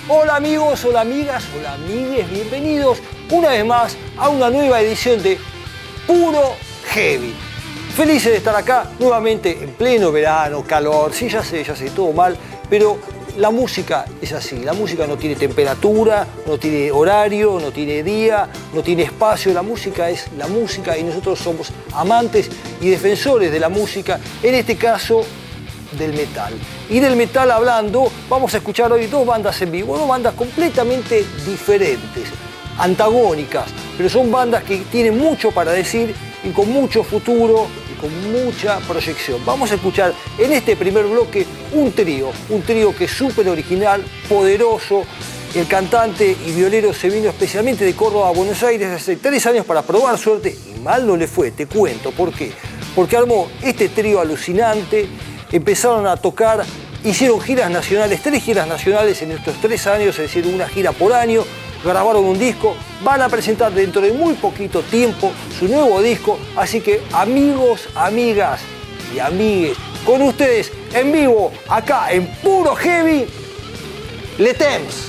Hola amigos, hola amigas, hola amigues, bienvenidos una vez más a una nueva edición de Puro Heavy. Felices de estar acá nuevamente en pleno verano, calor, sí, ya sé, todo mal, pero la música es así, la música no tiene temperatura, no tiene horario, no tiene día, no tiene espacio, la música es la música y nosotros somos amantes y defensores de la música, en este caso del metal. Y del metal hablando, vamos a escuchar hoy dos bandas en vivo, dos bandas completamente diferentes, antagónicas, pero son bandas que tienen mucho para decir y con mucho futuro y con mucha proyección. Vamos a escuchar en este primer bloque un trío que es súper original, poderoso. El cantante y violero se vino especialmente de Córdoba a Buenos Aires hace 3 años para probar suerte y mal no le fue, te cuento. ¿Por qué? Porque armó este trío alucinante. Empezaron a tocar, hicieron giras nacionales, 3 giras nacionales en estos 3 años, es decir, una gira por año, grabaron un disco, van a presentar dentro de muy poquito tiempo su nuevo disco, así que amigos, amigas y amigues, con ustedes en vivo, acá en Puro Heavy, Les Temps.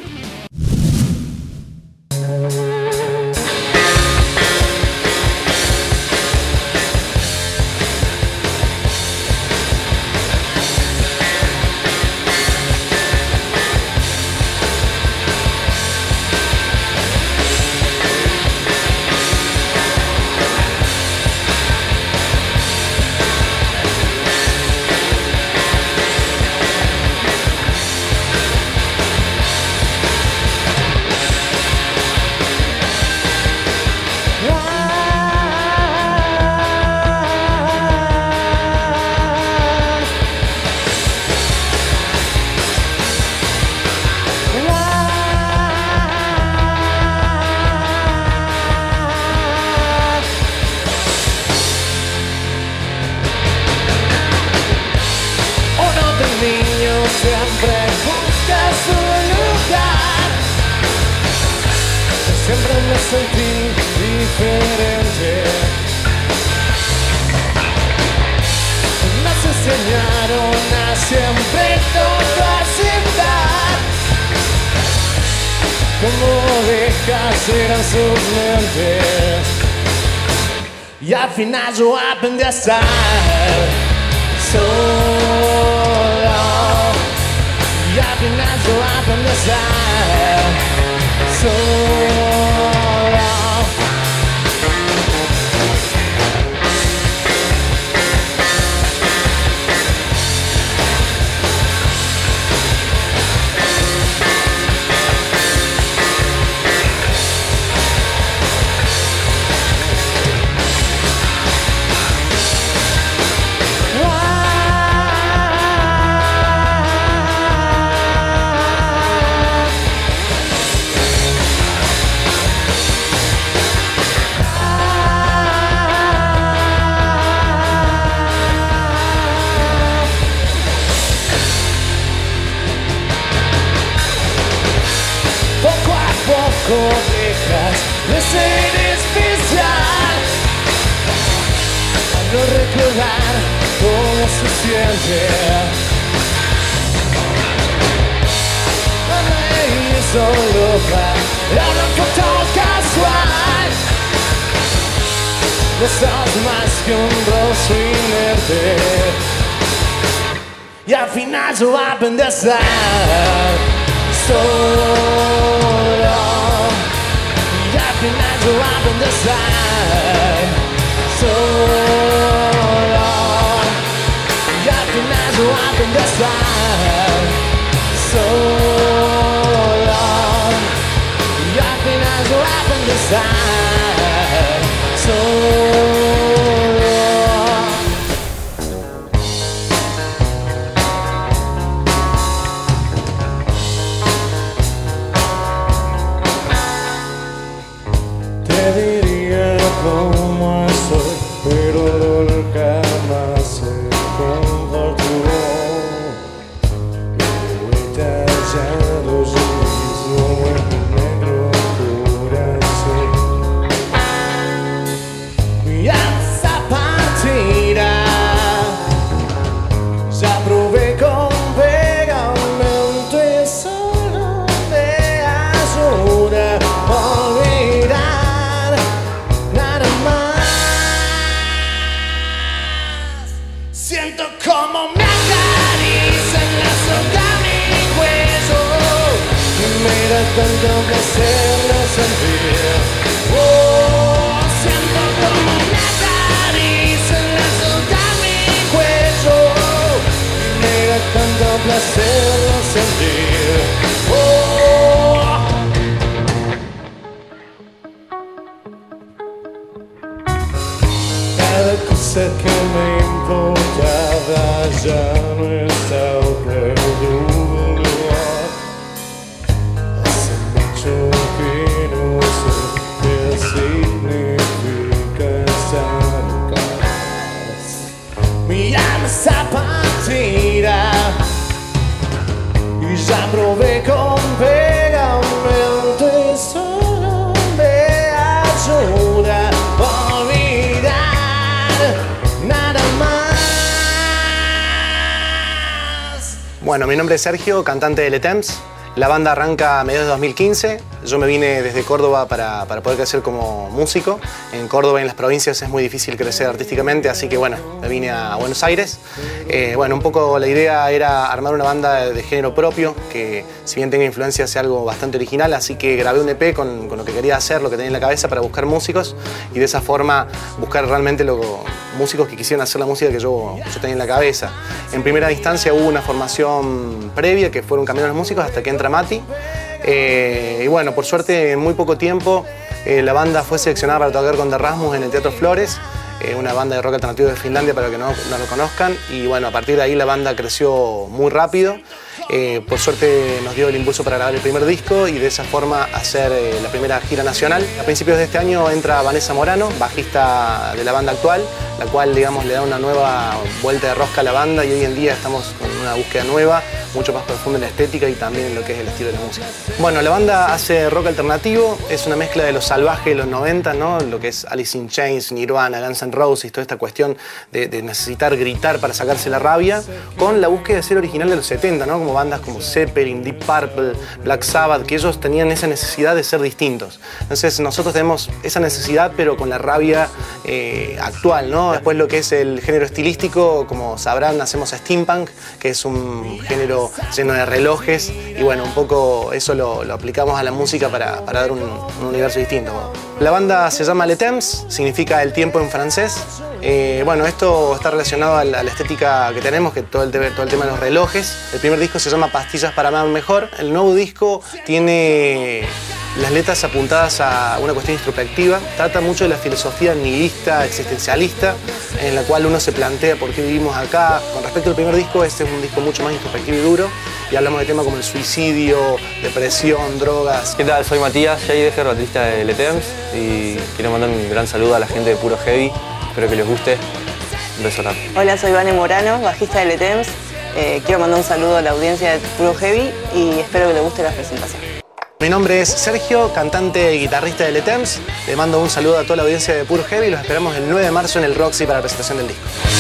Siempre busca su lugar. Siempre me sentí diferente. Nos enseñaron a siempre todo aceptar. Como ovejas eran sus mentes. Y al final yo aprendí a estar solo. Y al final yo aprendí a estar solo. Dejas de ser especial al no recordar cómo se siente. No reír solo para una foto casual. No sos más que un rostro inerte. Y al final yo aprendí a estar solo. Y al final yo aprendí a estar solo. Y al final yo aprendí a estar solo. Y al final yo aprendí a estar solo. Como soy, pero nunca más se compartió. Detallado yo mismo en mi negro corazón. tanto placer sentir. Oh, siento como una caricia en la soga de mi cuello. Me da tanto placer sentir. Oh. Cada cosa que me importaba ya no está perdida. Hace mucho que no sé qué significa estar capaz. Mi alma está partida y ya probé con pegamento y solo me ayuda a olvidar nada más. Bueno, mi nombre es Sergio, cantante de Le Temps. La banda arranca a mediados de 2015. Yo me vine desde Córdoba para poder crecer como músico. En Córdoba y en las provincias es muy difícil crecer artísticamente, así que bueno, me vine a Buenos Aires. Bueno, un poco la idea era armar una banda de género propio, que si bien tenga influencia sea algo bastante original, así que grabé un EP con lo que quería hacer, lo que tenía en la cabeza para buscar músicos y de esa forma buscar realmente músicos que quisieran hacer la música que yo tenía en la cabeza. En primera instancia hubo una formación previa que fueron cambiando los músicos hasta que entra Mati. Y bueno, por suerte en muy poco tiempo la banda fue seleccionada para tocar con The Rasmus en el Teatro Flores, una banda de rock alternativo de Finlandia para que no lo conozcan, y bueno, a partir de ahí la banda creció muy rápido. Por suerte nos dio el impulso para grabar el primer disco y de esa forma hacer la primera gira nacional. A principios de este año entra Vanessa Morano, bajista de la banda actual, la cual, digamos, le da una nueva vuelta de rosca a la banda, y hoy en día estamos con una búsqueda nueva, mucho más profunda en la estética y también en lo que es el estilo de la música. Bueno, la banda hace rock alternativo, es una mezcla de lo salvaje de los 90, ¿no? Lo que es Alice in Chains, Nirvana, Guns N' Roses, toda esta cuestión de necesitar gritar para sacarse la rabia, con la búsqueda de ser original de los 70, ¿no? Como bandas como Zeppelin, Deep Purple, Black Sabbath, que ellos tenían esa necesidad de ser distintos. Entonces nosotros tenemos esa necesidad, pero con la rabia actual, ¿no? Después lo que es el género estilístico, como sabrán, hacemos steampunk, que es un género lleno de relojes, y bueno, un poco eso lo aplicamos a la música para dar un universo distinto. La banda se llama Le Temps, significa el tiempo en francés. Bueno, esto está relacionado a la estética que tenemos, que todo el tema de los relojes. El primer disco se llama Pastillas para amar mejor. El nuevo disco tiene las letras apuntadas a una cuestión introspectiva. Trata mucho de la filosofía nihilista, existencialista, en la cual uno se plantea por qué vivimos acá. Con respecto al primer disco, este es un disco mucho más introspectivo y duro, y hablamos de temas como el suicidio, depresión, drogas. ¿Qué tal? Soy Matías Scheideger, baterista de Le Temps, y quiero mandar un gran saludo a la gente de Puro Heavy. Espero que les guste. Un beso grande. Hola, soy Vane Morano, bajista de Le Temps. Quiero mandar un saludo a la audiencia de Puro Heavy y espero que les guste la presentación. Mi nombre es Sergio, cantante y guitarrista de Le Temps. Le mando un saludo a toda la audiencia de Puro Heavy y los esperamos el 9 de marzo en el Roxy para la presentación del disco.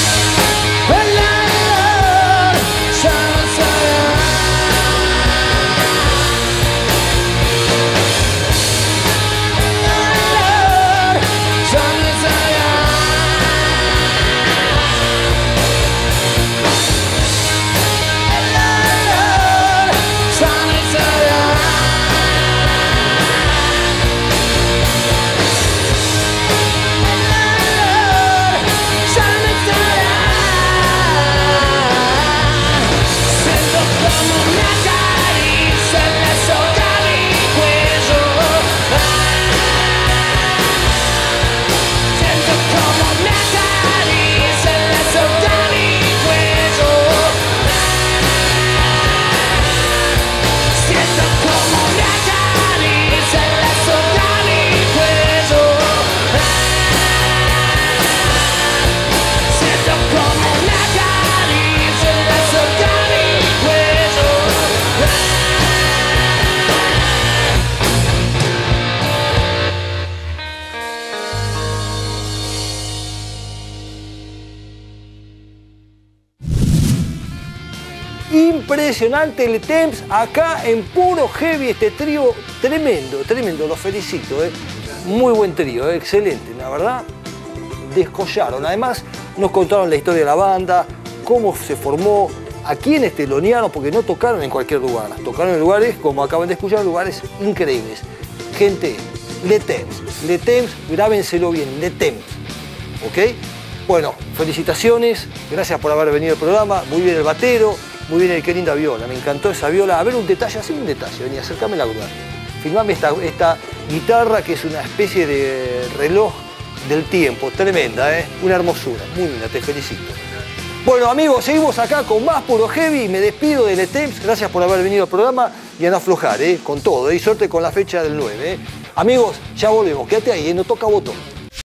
Impresionante Le Temps acá en Puro Heavy, este trío tremendo, tremendo, los felicito, muy buen trío, excelente, la verdad, descollaron. Además nos contaron la historia de la banda, cómo se formó, aquí en Esteloniano, porque no tocaron en cualquier lugar, tocaron en lugares, como acaban de escuchar, lugares increíbles. Gente, Les Temps, grábenselo bien, Les Temps, ¿ok? Bueno, felicitaciones, gracias por haber venido al programa, muy bien el batero, muy bien qué linda viola, me encantó esa viola. A ver un detalle, así un detalle, vení, acércame la grúa. Filmame esta guitarra que es una especie de reloj del tiempo, tremenda, una hermosura, muy linda, te felicito. Bueno amigos, seguimos acá con más Puro Heavy, me despido de Les Temps, gracias por haber venido al programa y a no aflojar, con todo, y suerte con la fecha del 9. Amigos, ya volvemos, quédate ahí, no toca botón.